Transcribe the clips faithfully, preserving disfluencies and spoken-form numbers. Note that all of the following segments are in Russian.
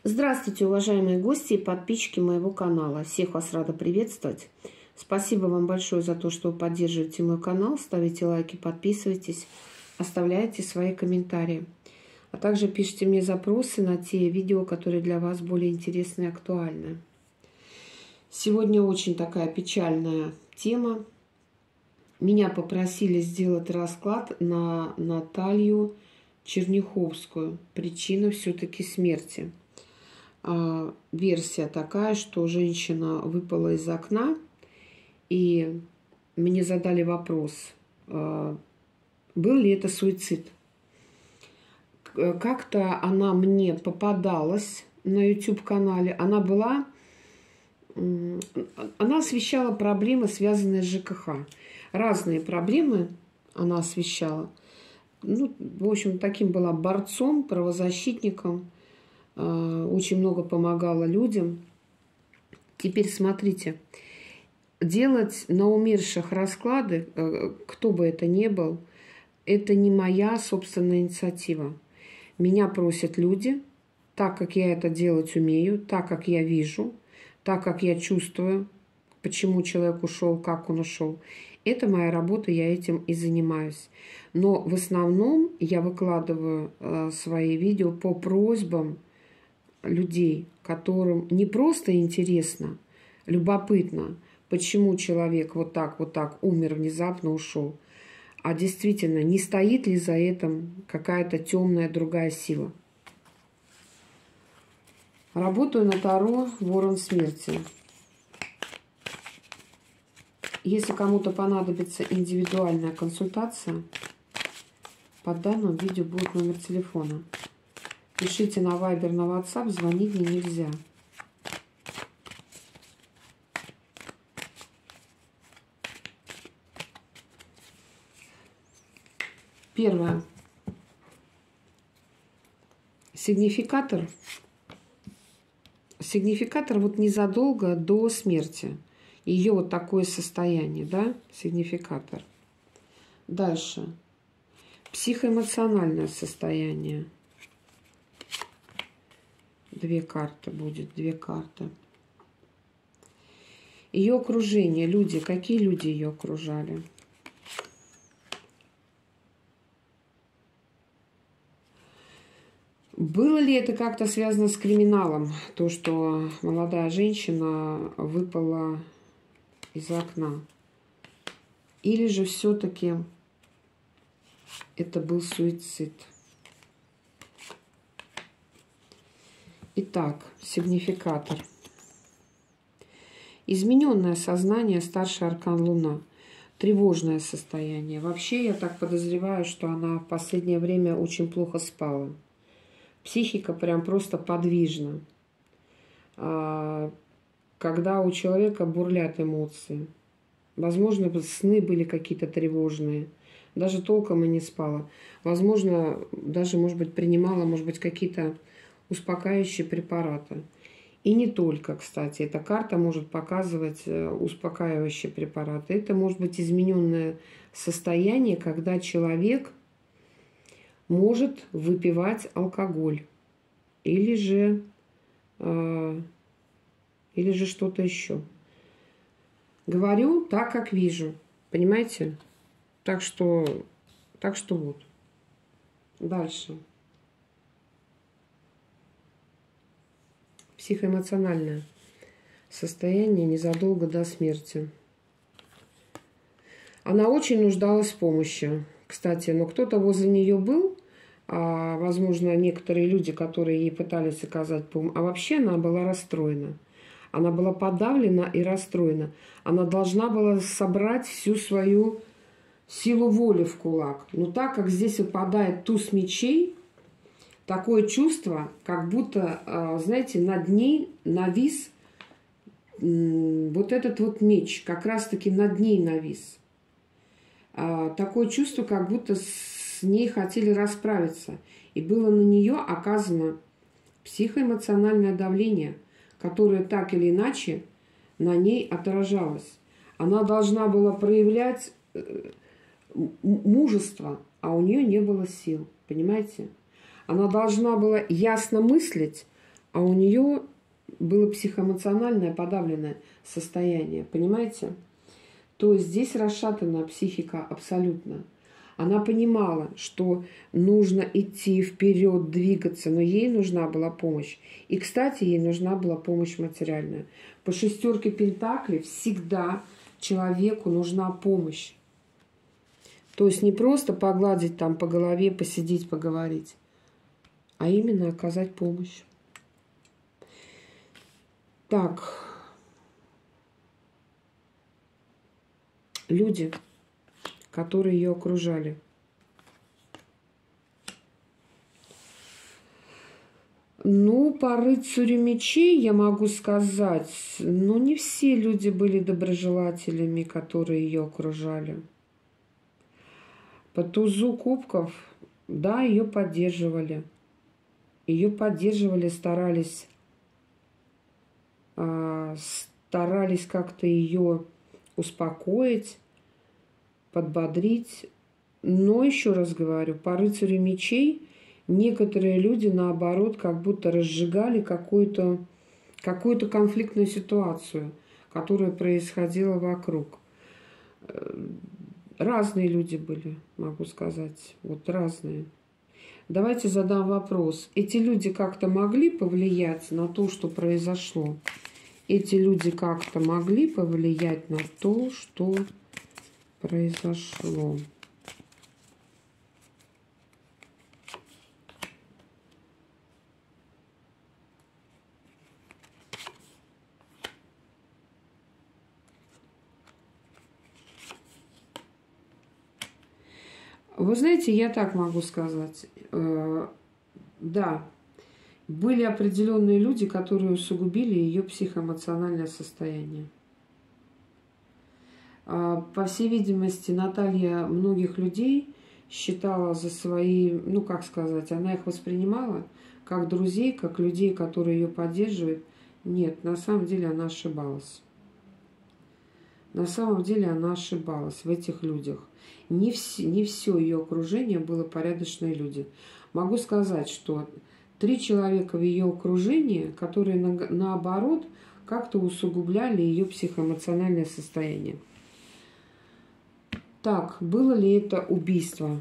Здравствуйте, уважаемые гости и подписчики моего канала. Всех вас рада приветствовать. Спасибо вам большое за то, что вы поддерживаете мой канал, ставите лайки, подписывайтесь, оставляйте свои комментарии. А также пишите мне запросы на те видео, которые для вас более интересны и актуальны. Сегодня очень такая печальная тема. Меня попросили сделать расклад на Наталью Черняховскую. Причина все-таки смерти. А, версия такая, что женщина выпала из окна, и мне задали вопрос, а, был ли это суицид. Как-то она мне попадалась на ютуб-канале. Она была... Она освещала проблемы, связанные с ЖКХ. Разные проблемы она освещала. Ну, в общем, таким была борцом, правозащитником. Очень много помогала людям. Теперь смотрите. Делать на умерших расклады, кто бы это ни был, это не моя собственная инициатива. Меня просят люди, так как я это делать умею, так как я вижу, так как я чувствую, почему человек ушел, как он ушел. Это моя работа, я этим и занимаюсь. Но в основном я выкладываю э, свои видео по просьбам людей, которым не просто интересно, любопытно, почему человек вот так, вот так умер, внезапно ушел, а действительно, не стоит ли за этим какая-то темная другая сила. Работаю на Таро Ворон Смерти. Если кому-то понадобится индивидуальная консультация, под данным видео будет номер телефона. Пишите на Viber, на WhatsApp, звонить мне нельзя. Первое. Сигнификатор. Сигнификатор вот незадолго до смерти. Ее вот такое состояние, да, сигнификатор. Дальше. Психоэмоциональное состояние. Две карты будет, две карты. Ее окружение, люди, какие люди ее окружали? Было ли это как-то связано с криминалом? То, что молодая женщина выпала из окна? Или же все-таки это был суицид? Итак, сигнификатор. Измененное сознание, старший аркан Луна. Тревожное состояние. Вообще, я так подозреваю, что она в последнее время очень плохо спала. Психика прям просто подвижна. Когда у человека бурлят эмоции. Возможно, сны были какие-то тревожные. Даже толком и не спала. Возможно, даже, может быть, принимала, может быть, какие-то успокаивающие препараты. И не только, кстати. Эта карта может показывать успокаивающие препараты. Это может быть измененное состояние, когда человек может выпивать алкоголь. Или же, э, или же что-то еще. Говорю так, как вижу. Понимаете? Так что, так что вот. Дальше. Психоэмоциональное состояние незадолго до смерти. Она очень нуждалась в помощи, кстати, но кто-то возле нее был, а, возможно, некоторые люди, которые ей пытались оказать помощь, а вообще она была расстроена. Она была подавлена и расстроена. Она должна была собрать всю свою силу воли в кулак. Но так как здесь выпадает туз мечей, такое чувство, как будто, знаете, над ней навис вот этот вот меч, как раз-таки над ней навис. Такое чувство, как будто с ней хотели расправиться. И было на нее оказано психоэмоциональное давление, которое так или иначе на ней отражалось. Она должна была проявлять мужество, а у нее не было сил. Понимаете? Она должна была ясно мыслить, а у нее было психоэмоциональное подавленное состояние, понимаете? То есть здесь расшатана психика абсолютно. Она понимала, что нужно идти вперед, двигаться, но ей нужна была помощь. И, кстати, ей нужна была помощь материальная. По шестерке пентаклей всегда человеку нужна помощь. То есть не просто погладить там по голове, посидеть, поговорить, а именно оказать помощь. Так. Люди, которые ее окружали. Ну, по рыцарю мечей я могу сказать, ну, не все люди были доброжелателями, которые ее окружали. По тузу кубков, да, ее поддерживали. Ее поддерживали, старались, старались как-то ее успокоить, подбодрить. Но, еще раз говорю, по рыцарю мечей некоторые люди, наоборот, как будто разжигали какую-то какую-то конфликтную ситуацию, которая происходила вокруг. Разные люди были, могу сказать, вот разные. Давайте задам вопрос. Эти люди как-то могли повлиять на то, что произошло? Эти люди как-то могли повлиять на то, что произошло? Вы знаете, я так могу сказать. Да, были определенные люди, которые усугубили ее психоэмоциональное состояние. По всей видимости, Наталья многих людей считала за свои, ну как сказать, она их воспринимала как друзей, как людей, которые ее поддерживают. Нет, на самом деле она ошибалась. На самом деле она ошибалась в этих людях. Не, вс не все ее окружение было порядочные люди. Могу сказать, что три человека в ее окружении, которые на, наоборот как-то усугубляли ее психоэмоциональное состояние. Так, было ли это убийство?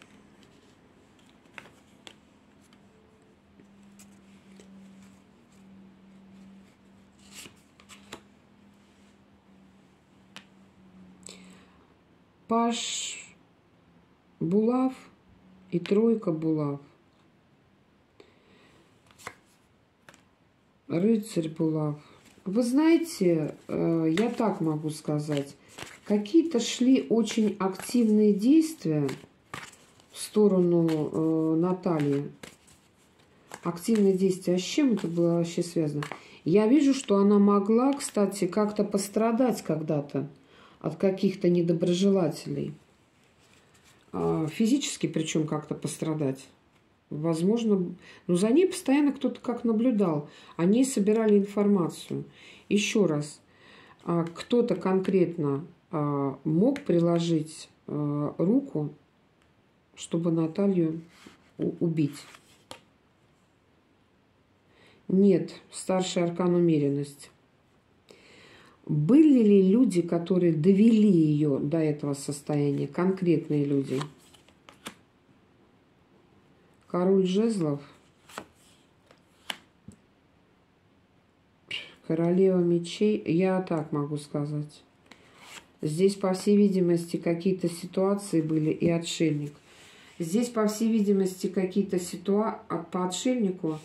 Паш булав и тройка булав. Рыцарь булав. Вы знаете, я так могу сказать, какие-то шли очень активные действия в сторону Натальи. Активные действия. А с чем это было вообще связано? Я вижу, что она могла, кстати, как-то пострадать когда-то от каких-то недоброжелателей. Физически причем как-то пострадать. Возможно, но за ней постоянно кто-то как наблюдал. Они собирали информацию. Еще раз, кто-то конкретно мог приложить руку, чтобы Наталью убить. Нет, старший аркан умеренность. Были ли люди, которые довели ее до этого состояния? Конкретные люди. Король жезлов. Королева мечей. Я так могу сказать. Здесь, по всей видимости, какие-то ситуации были и отшельник. Здесь, по всей видимости, какие-то ситуации по отшельнику.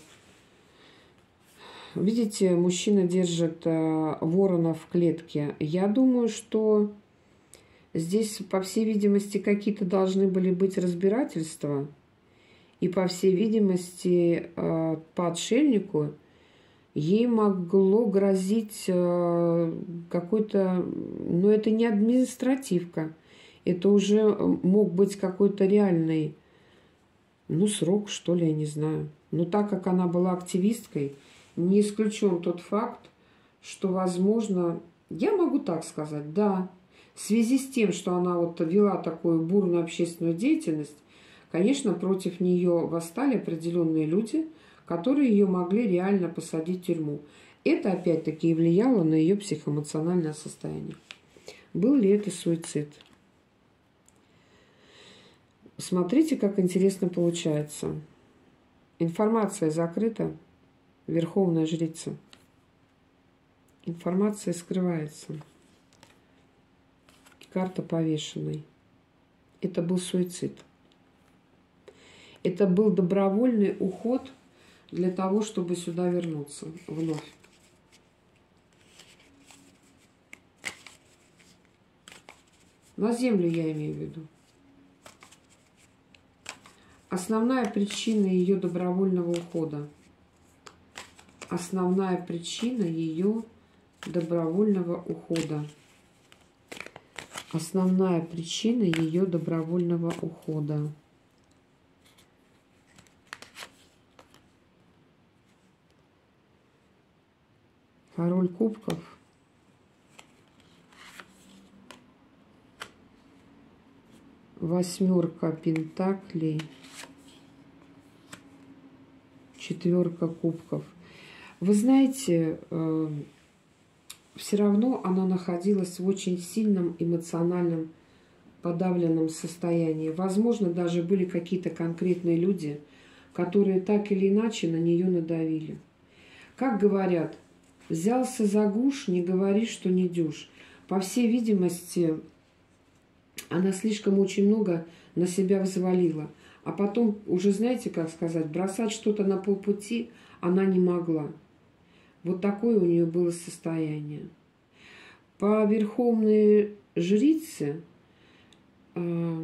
Видите, мужчина держит э, ворона в клетке. Я думаю, что здесь, по всей видимости, какие-то должны были быть разбирательства. И, по всей видимости, э, по отшельнику ей могло грозить э, какой-то... Но это не административка. Это уже мог быть какой-то реальный, ну, срок, что ли, я не знаю. Но так как она была активисткой... Не исключен тот факт, что, возможно, я могу так сказать, да, в связи с тем, что она вот вела такую бурную общественную деятельность, конечно, против нее восстали определенные люди, которые ее могли реально посадить в тюрьму. Это опять-таки и влияло на ее психоэмоциональное состояние. Был ли это суицид? Смотрите, как интересно получается. Информация закрыта, верховная жрица. Информация скрывается. Карта повешенной. Это был суицид. Это был добровольный уход для того, чтобы сюда вернуться вновь. На землю я имею в виду. Основная причина ее добровольного ухода. Основная причина ее добровольного ухода. Основная причина ее добровольного ухода. Король кубков. Восьмерка пентаклей. Четверка кубков. Вы знаете, э, все равно она находилась в очень сильном эмоциональном подавленном состоянии. Возможно, даже были какие-то конкретные люди, которые так или иначе на нее надавили. Как говорят, взялся за гуш, не говори, что не дюж. По всей видимости, она слишком очень много на себя взвалила. А потом, уже знаете, как сказать, бросать что-то на полпути она не могла. Вот такое у нее было состояние. По верховной жрице э,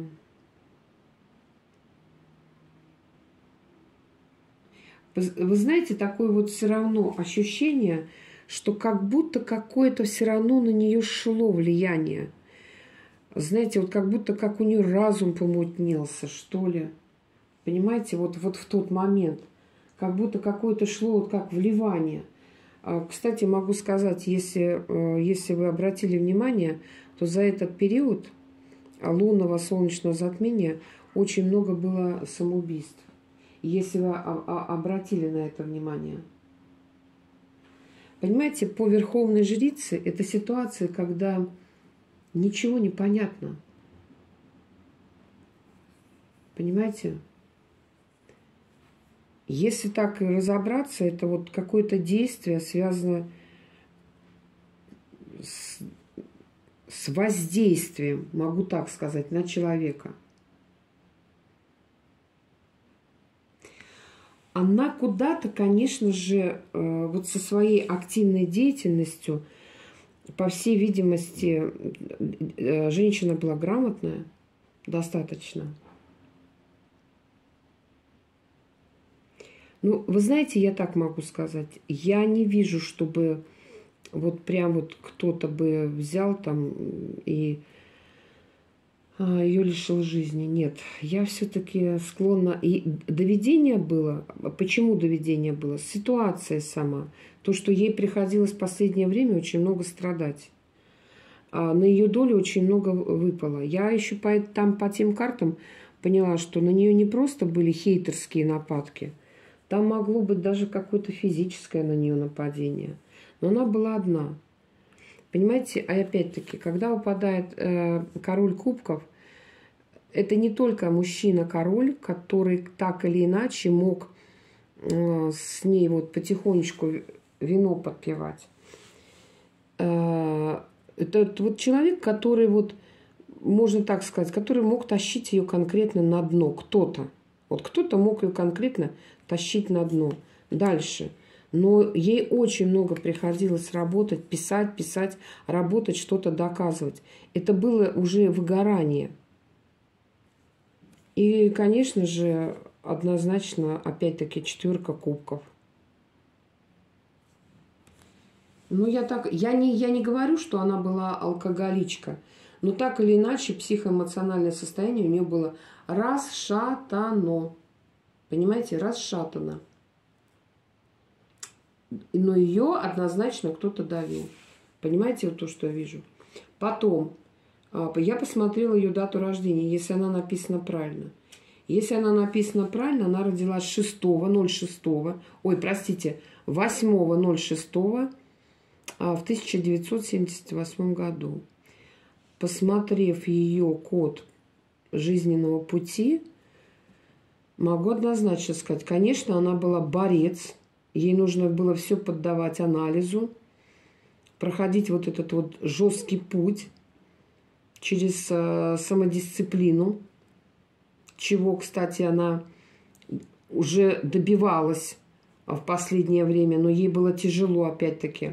вы знаете, такое вот все равно ощущение, что как будто какое-то все равно на нее шло влияние. Знаете, вот как будто как у нее разум помутнелся, что ли. Понимаете, вот, вот в тот момент. Как будто какое-то шло вот как вливание. Кстати, могу сказать, если, если вы обратили внимание, то за этот период лунного солнечного затмения очень много было самоубийств. Если вы обратили на это внимание. Понимаете, по верховной жрице это ситуация, когда ничего не понятно. Понимаете? Если так и разобраться, это вот какое-то действие связано с, с воздействием, могу так сказать, на человека. Она куда-то, конечно же, вот со своей активной деятельностью, по всей видимости, женщина была грамотная, достаточно. Ну, вы знаете, я так могу сказать, я не вижу, чтобы вот прям вот кто-то бы взял там и ее лишил жизни. Нет, я все-таки склонна... И доведение было. Почему доведение было? Ситуация сама. То, что ей приходилось в последнее время очень много страдать. А на ее долю очень много выпало. Я еще по, там по тем картам поняла, что на нее не просто были хейтерские нападки. Там могло быть даже какое-то физическое на нее нападение. Но она была одна. Понимаете, а опять-таки, когда выпадает э, король кубков, это не только мужчина-король, который так или иначе мог э, с ней вот потихонечку вино подпевать. Э, это, это вот человек, который вот, можно так сказать, который мог тащить ее конкретно на дно. Кто-то. Вот кто-то мог ее конкретно тащить на дно. Дальше. Но ей очень много приходилось работать, писать, писать, работать, что-то доказывать. Это было уже выгорание. И, конечно же, однозначно, опять-таки, четверка кубков. Ну, я так, я не, я не говорю, что она была алкоголичка. Но так или иначе, психоэмоциональное состояние у нее было расшатано. Понимаете, расшатано. Но ее однозначно кто-то давил. Понимаете, вот то, что я вижу. Потом, я посмотрела ее дату рождения, если она написана правильно. Если она написана правильно, она родилась шестого ноль шестого, ой, простите, восьмого ноль шестого в тысяча девятьсот семьдесят восьмом году. Посмотрев ее код жизненного пути, могу однозначно сказать, конечно, она была борец, ей нужно было все поддавать анализу, проходить вот этот вот жесткий путь через э, самодисциплину, чего, кстати, она уже добивалась в последнее время, но ей было тяжело опять-таки.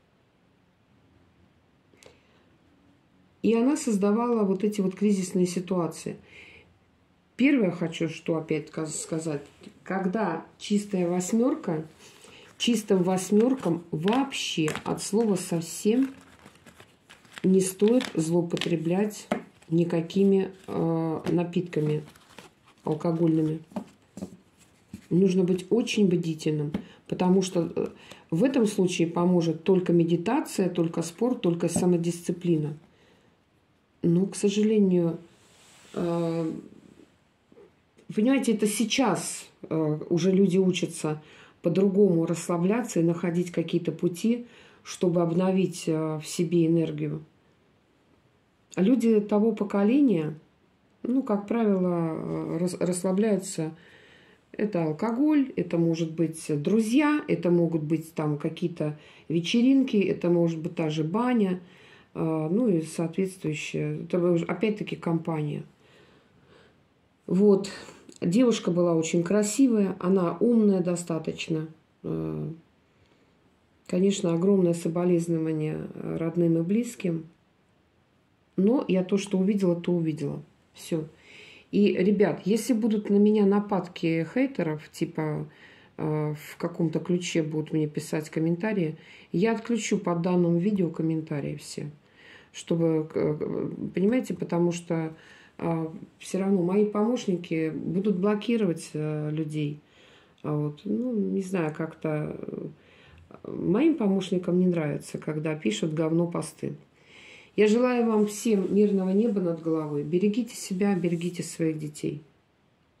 И она создавала вот эти вот кризисные ситуации. Первое хочу, что опять сказать, когда чистая восьмерка, чистым восьмеркам вообще от слова совсем не стоит злоупотреблять никакими э, напитками алкогольными. Нужно быть очень бдительным, потому что в этом случае поможет только медитация, только спорт, только самодисциплина. Но, к сожалению, э, понимаете, это сейчас э, уже люди учатся по-другому расслабляться и находить какие-то пути, чтобы обновить э, в себе энергию. А люди того поколения, ну, как правило, рас, расслабляются. Это алкоголь, это может быть друзья, это могут быть там какие-то вечеринки, это может быть та же баня. Ну и соответствующая, это опять-таки компания. Вот. Девушка была очень красивая, она умная достаточно. Конечно, огромное соболезнование родным и близким. Но я то, что увидела, то увидела. Все. И, ребят, если будут на меня нападки хейтеров, типа в каком-то ключе будут мне писать комментарии, я отключу под данным видео комментарии все. Чтобы, понимаете, потому что э, все равно мои помощники будут блокировать э, людей. А вот, ну, не знаю, как-то моим помощникам не нравится, когда пишут говно посты. Я желаю вам всем мирного неба над головой. Берегите себя, берегите своих детей.